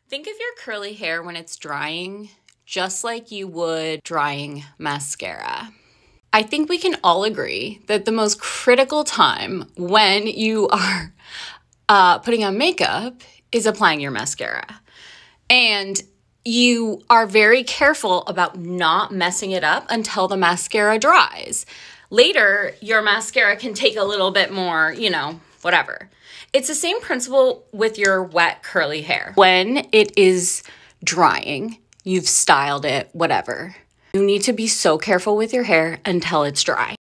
Think of your curly hair when it's drying, just like you would drying mascara. I think we can all agree that the most critical time when you are putting on makeup is applying your mascara. And you are very careful about not messing it up until the mascara dries. Later, your mascara can take a little bit more, whatever. It's the same principle with your wet curly hair. When it is drying, you've styled it, whatever. You need to be so careful with your hair until it's dry.